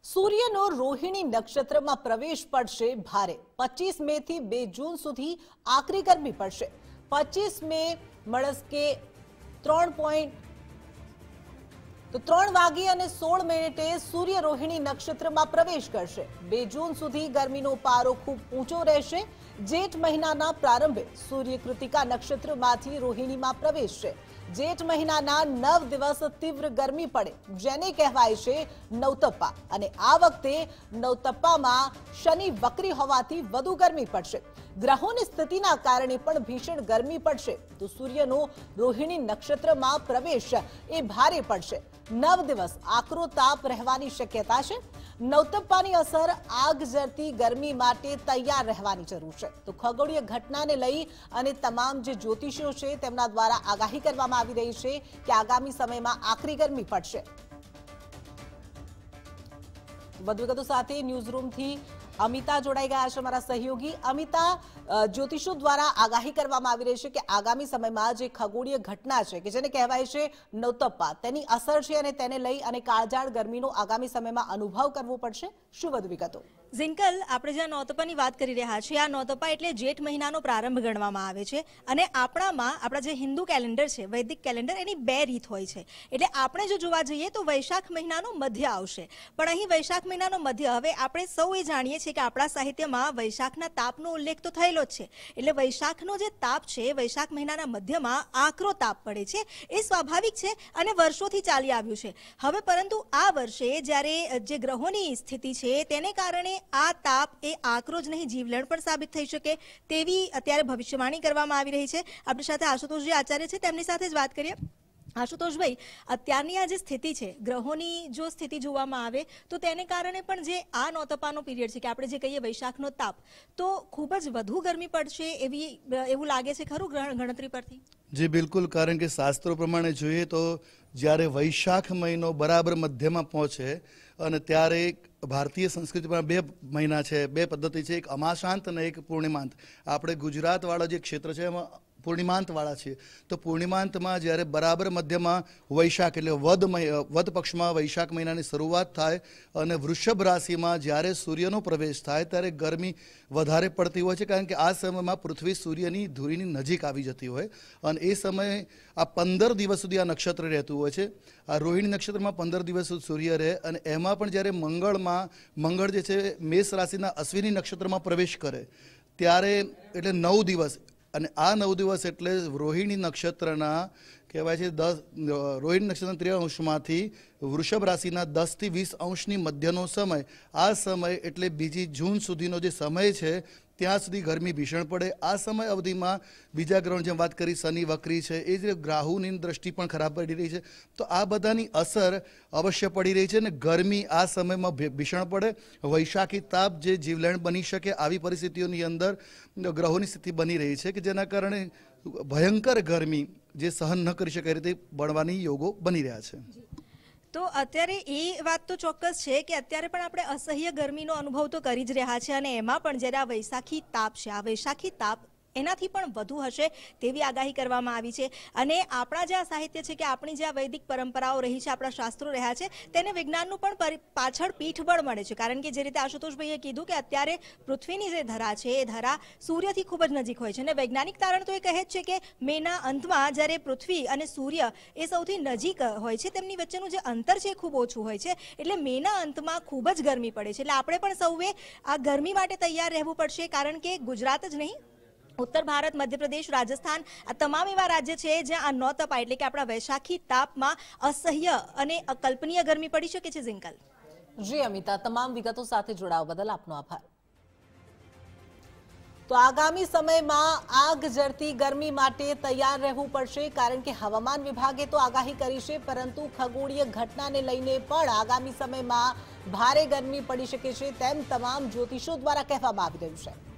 સૂર્યનો રોહિણી નક્ષત્રમાં પ્રવેશ પડશે ભારે 25 મે થી 2 જૂન સુધી આકરી ગરમી પડશે। 25 મે મળસ્કે 3 વાગે અને 16 મિનિટે સૂર્ય રોહિણી નક્ષત્રમાં પ્રવેશ કરશે। 2 જૂન સુધી ગરમીનો પારો ખૂબ ઊંચો રહેશે। જેઠ મહિનાના પ્રારંભે સૂર્ય કૃતિકા નક્ષત્રમાંથી રોહિણીમાં પ્રવેશશે। જેઠ મહિનાના 9 દિવસ તીવ્ર ગરમી પડે જેને કહેવાય છે નવતપ્પા, અને આ વખતે નવતપ્પામાં શનિ વક્રી હોવાથી વધુ ગરમી પડશે। ગ્રહોની સ્થિતિના કારણે પણ ભીષણ ગરમી પડશે તો સૂર્યનો રોહિણી નક્ષત્રમાં પ્રવેશ એ ભારે પડશે। 9 દિવસ આકરો તાપ રહેવાની શક્યતા છે। નવતપ્પાની અસર આગ ઝરતી ગરમી માટે તૈયાર રહેવાની જરૂર છે। તો ખગોળીય ઘટનાને લઈ અને તમામ જે જ્યોતિષીઓ છે તેમના દ્વારા આગાહી કરવામાં આવી રહી છે કે આગામી સમયમાં આકરી ગરમી પડશે। વધુ વિગતો સાથે ન્યૂઝ રૂમથી અમિતા જોડાઈ ગયા છે, અમારા સહયોગી। અમિતા, જ્યોતિષો દ્વારા આગાહી કરવામાં આવી રહી છે કે આગામી સમયમાં જે ખગોળીય ઘટના છે કે જેને કહેવાય છે નવતપ્પા, તેની અસર છે અને તેને લઈ અને કાળઝાળ ગરમીનો આગામી સમયમાં અનુભવ કરવો પડશે। શું વધુ વિગતો? ઝિંકલ, આપણે જ્યાં નવતપ્પાની વાત કરી રહ્યા છીએ, આ નવતપ્પા એટલે જેઠ મહિનાનો પ્રારંભ ગણવામાં આવે છે અને આપણા જે હિન્દુ કેલેન્ડર છે, વૈદિક કેલેન્ડર, એની 2 રીત હોય છે। એટલે આપણે જો જોવા જઈએ તો વૈશાખ મહિનાનો મધ્ય આવશે, પણ અહીં વૈશાખ મહિનાનો મધ્ય, હવે આપણે સૌ એ જાણીએ છીએ કે આપણા સાહિત્યમાં વૈશાખના તાપનો ઉલ્લેખ તો થયેલો જ છે। એટલે વૈશાખનો જે તાપ છે, વૈશાખ મહિનાના મધ્યમાં આકરો તાપ પડે છે, એ સ્વાભાવિક છે અને વર્ષોથી ચાલી આવ્યું છે। હવે પરંતુ આ વર્ષે જ્યારે જે ગ્રહોની સ્થિતિ છે તેને કારણે આ તાપ એ આકરો જ નહીં, જીવલેણ પણ સાબિત થઈ શકે તેવી અત્યારે ભવિષ્યવાણી કરવામાં આવી રહી છે। આપણી સાથે આશુતોષજી આચાર્ય છે, તેમની સાથે જ વાત કરીએ। આશુતોષભાઈ, અત્યારની આ જે સ્થિતિ છે, ગ્રહોની જો સ્થિતિ જોવામાં આવે તો તેને કારણે પણ જે આ નવતપ્પાનો પીરિયડ છે કે આપણે જે કહીએ વૈશાખનો તાપ, તો ખૂબ જ વધુ ગરમી પડશે એવું લાગે છે ખરું ગણતરી પરથી? જી બિલકુલ, કારણ કે શાસ્ત્રો પ્રમાણે જોઈએ તો જ્યારે વૈશાખ મહિનો બરાબર મધ્યમાં પહોંચે અને ત્યારે ભારતીય સંસ્કૃતિમાં 2 મહિના છે, 2 પદ્ધતિ છે, એક અમાશાંત અને એક પૂર્ણિમાંત। આપણે ગુજરાતવાળા જે ક્ષેત્ર છે એમાં પૂર્ણિમાંતવાળા છીએ, તો પૂર્ણિમાંતમાં જ્યારે બરાબર મધ્યમાં વૈશાખ એટલે વદ પક્ષમાં વૈશાખ મહિનાની શરૂઆત થાય અને વૃષભ રાશિમાં જ્યારે સૂર્યનો પ્રવેશ થાય ત્યારે ગરમી વધારે પડતી હોય છે, કારણ કે આ સમયમાં પૃથ્વી સૂર્યની ધુરીની નજીક આવી જતી હોય અને એ સમયે આ 15 દિવસ સુધી આ નક્ષત્ર રહેતું હોય છે। આ રોહિણી નક્ષત્રમાં 15 દિવસ સુધી સૂર્ય રહે અને એમાં પણ જ્યારે મંગળ જે છે મેષ રાશિના અશ્વિની નક્ષત્રમાં પ્રવેશ કરે ત્યારે એટલે 9 દિવસ, અને આ 9 દિવસ એટલે રોહિણી નક્ષત્રના કહેવાય છે રોહિણી નક્ષત્રના 13 અંશમાંથી વૃષભ રાશિના 10 થી 20 અંશની મધ્યનો સમય, આ સમય એટલે 2 જૂન સુધીનો જે સમય છે ત્યાં સુધી ગરમી ભીષણ પડે। આ સમય અવધિમાં બીજા ગ્રહો જેમ વાત કરી શનિ વક્રી છે, એ જ રાહુની દ્રષ્ટિ પણ ખરાબ પડી રહી છે, તો આ બધાની અસર અવશ્ય પડી રહી છે અને ગરમી આ સમયમાં ભીષણ પડે। વૈશાખી તાપ જે જીવલેણ બની શકે આવી પરિસ્થિતિઓની અંદર ગ્રહોની સ્થિતિ બની રહી છે કે જેના કારણે ભયંકર ગરમી જે સહન ન કરી શકાય રીતે બળવાની યોગો બની રહ્યા છે। તો અત્યારે એ વાત તો ચોક્કસ છે કે અત્યારે પણ આપણે અસહ્ય ગરમીનો અનુભવ તો કરી જ રહ્યા છે અને એમાં પણ જ્યારે આ વૈશાખી તાપ છે, આ વૈશાખી તાપ એનાથી પણ વધુ હશે તેવી આગાહી કરવામાં આવી છે। અને આપણા જે આ સાહિત્ય છે કે આપણી જે આ વૈદિક પરંપરાઓ રહી છે, આપણા શાસ્ત્રો રહ્યા છે, તેને વિજ્ઞાનનું પણ પાછળ પીઠબળ મળે છે, કારણ કે જે રીતે આશુતોષભાઈએ કીધું કે અત્યારે પૃથ્વીની જે ધરા છે એ ધરા સૂર્યથી ખૂબ જ નજીક હોય છે અને વૈજ્ઞાનિક તારણ તો એ કહે જ છે કે મેના અંતમાં જ્યારે પૃથ્વી અને સૂર્ય એ સૌથી નજીક હોય છે, તેમની વચ્ચેનું જે અંતર છે એ ખૂબ ઓછું હોય છે, એટલે મેના અંતમાં ખૂબ જ ગરમી પડે છે। એટલે આપણે પણ સૌએ આ ગરમી માટે તૈયાર રહેવું પડશે, કારણ કે ગુજરાત જ નહીં, ઉત્તર ભારત, મધ્યપ્રદેશ, રાજસ્થાન, આ તમામ એવા રાજ્ય છે જ્યાં આ નવતપ્પા એટલે કે આપણા વૈશાખી તાપમાં અસહ્ય અને અકલ્પનીય ગરમી પડી શકે છે। ઝિંકલ જી અમિતા, તમામ વિગતો સાથે જોડાવા બદલ આપનો આભાર। તો આગામી સમયમાં આગ ઝરતી ગરમી માટે તૈયાર રહેવું પડશે, કારણ કે હવામાન વિભાગે તો આગાહી કરી છે, પરંતુ ખગોળીય ઘટનાને લઈને પણ આગામી સમયમાં ભારે ગરમી પડી શકે છે તેમ તમામ જ્યોતિષો દ્વારા કહેવામાં આવી રહ્યું છે।